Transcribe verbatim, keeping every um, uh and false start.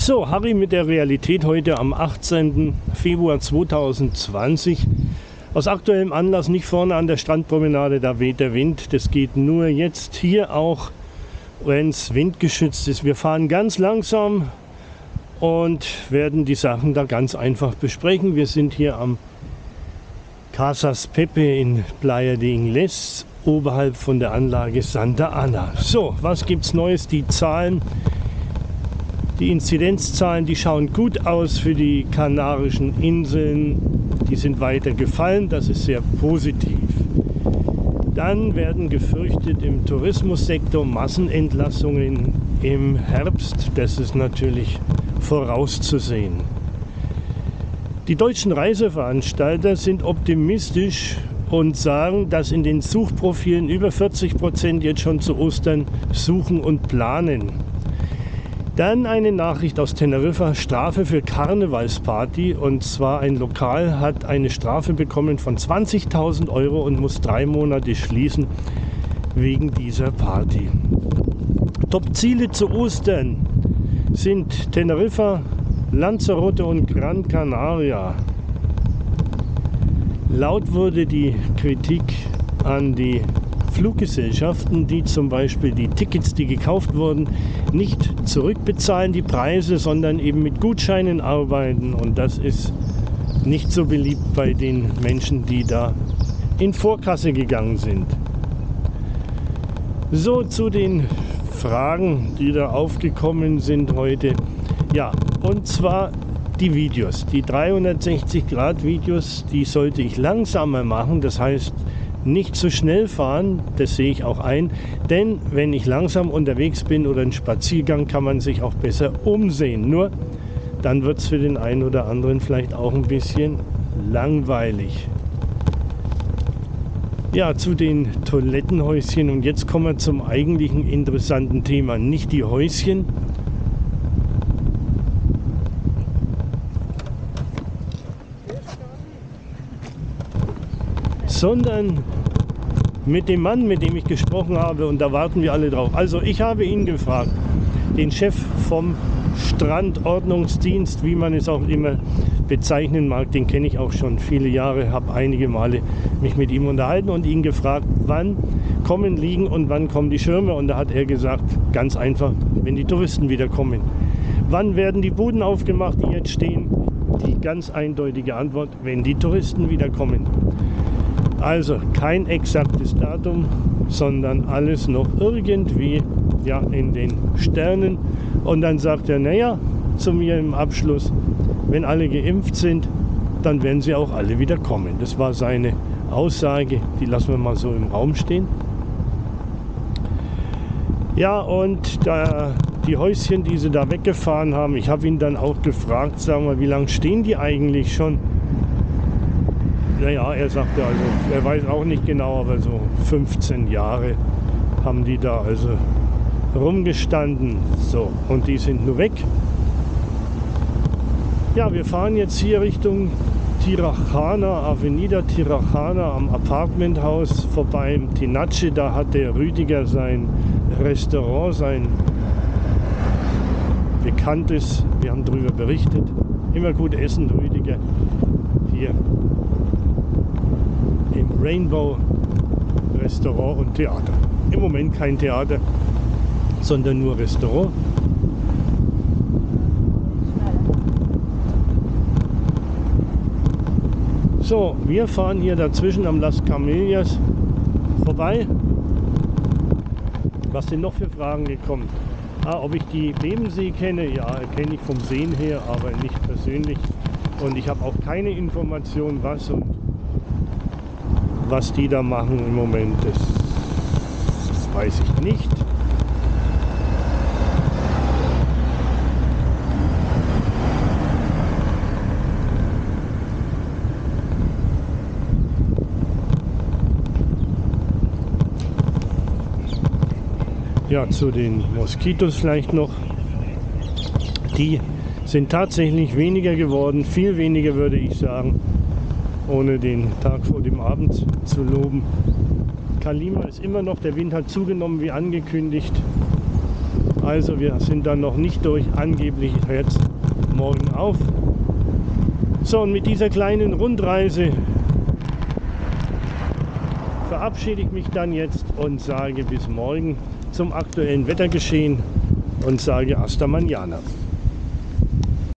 So, Harry mit der Realität heute am achtzehnten Februar zweitausendzwanzig. Aus aktuellem Anlass nicht vorne an der Strandpromenade, da weht der Wind. Das geht nur jetzt hier auch, wenn es windgeschützt ist. Wir fahren ganz langsam und werden die Sachen da ganz einfach besprechen. Wir sind hier am Casas Pepe in Playa de Ingles, oberhalb von der Anlage Santa Ana. So, was gibt's Neues? Die Zahlen, die Inzidenzzahlen, die schauen gut aus für die Kanarischen Inseln. Die sind weiter gefallen, das ist sehr positiv. Dann werden gefürchtet im Tourismussektor Massenentlassungen im Herbst. Das ist natürlich vorauszusehen. Die deutschen Reiseveranstalter sind optimistisch und sagen, dass in den Suchprofilen über vierzig Prozent jetzt schon zu Ostern suchen und planen. Dann eine Nachricht aus Teneriffa, Strafe für Karnevalsparty, und zwar ein Lokal hat eine Strafe bekommen von zwanzigtausend Euro und muss drei Monate schließen wegen dieser Party. Top-Ziele zu Ostern sind Teneriffa, Lanzarote und Gran Canaria. Laut wurde die Kritik an die Fluggesellschaften, die zum Beispiel die Tickets, die gekauft wurden, nicht zurückbezahlen, die Preise, sondern eben mit Gutscheinen arbeiten. Und das ist nicht so beliebt bei den Menschen, die da in Vorkasse gegangen sind. So, zu den Fragen, die da aufgekommen sind heute. Ja, und zwar die Videos, die dreihundertsechzig Grad Videos, die sollte ich langsamer machen, das heißt nicht zu schnell fahren, das sehe ich auch ein, denn wenn ich langsam unterwegs bin oder einen Spaziergang, kann man sich auch besser umsehen. Nur dann wird es für den einen oder anderen vielleicht auch ein bisschen langweilig. Ja, zu den Toilettenhäuschen, und jetzt kommen wir zum eigentlichen interessanten Thema. Nicht die Häuschen, sondern mit dem Mann, mit dem ich gesprochen habe, und da warten wir alle drauf. Also ich habe ihn gefragt, den Chef vom Strandordnungsdienst, wie man es auch immer bezeichnen mag, den kenne ich auch schon viele Jahre, habe einige Male mich mit ihm unterhalten und ihn gefragt, wann kommen Liegen und wann kommen die Schirme, und da hat er gesagt, ganz einfach, wenn die Touristen wieder kommen. Wann werden die Buden aufgemacht, die jetzt stehen? Die ganz eindeutige Antwort, wenn die Touristen wieder kommen. Also kein exaktes Datum, sondern alles noch irgendwie ja, in den Sternen. Und dann sagt er, naja, zu mir im Abschluss, wenn alle geimpft sind, dann werden sie auch alle wieder kommen. Das war seine Aussage, die lassen wir mal so im Raum stehen. Ja, und da, die Häuschen, die sie da weggefahren haben, ich habe ihn dann auch gefragt, sagen wir, wie lange stehen die eigentlich schon? Naja, er sagte also, er weiß auch nicht genau, aber so fünfzehn Jahre haben die da also rumgestanden. So, und die sind nur weg. Ja, wir fahren jetzt hier Richtung Tirajana, Avenida Tirajana am Apartmenthaus vorbei im Tinache. Da hat der Rüdiger sein Restaurant, sein bekanntes, wir haben darüber berichtet, immer gut essen, Rüdiger, hier im Rainbow Restaurant und Theater. Im Moment kein Theater, sondern nur Restaurant. So, wir fahren hier dazwischen am Las Camellas vorbei. Was sind noch für Fragen gekommen? Ah, ob ich die Bebensee kenne? Ja, kenne ich vom Sehen her, aber nicht persönlich. Und ich habe auch keine Information, was und was die da machen im Moment. Das, das weiß ich nicht. Ja, zu den Moskitos vielleicht noch. Die sind tatsächlich weniger geworden, viel weniger würde ich sagen, ohne den Tag vor dem Abend zu loben. Kalima ist immer noch, der Wind hat zugenommen wie angekündigt. Also wir sind dann noch nicht durch, angeblich hört es morgen auf. So, und mit dieser kleinen Rundreise verabschiede ich mich dann jetzt und sage bis morgen zum aktuellen Wettergeschehen und sage hasta mañana.